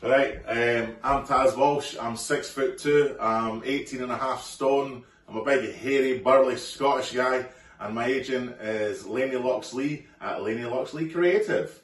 Right, I'm Taz Walsh, I'm 6'2", I'm 18.5 stone, I'm a big hairy burly Scottish guy, and my agent is Loxlea at Loxlea Creative.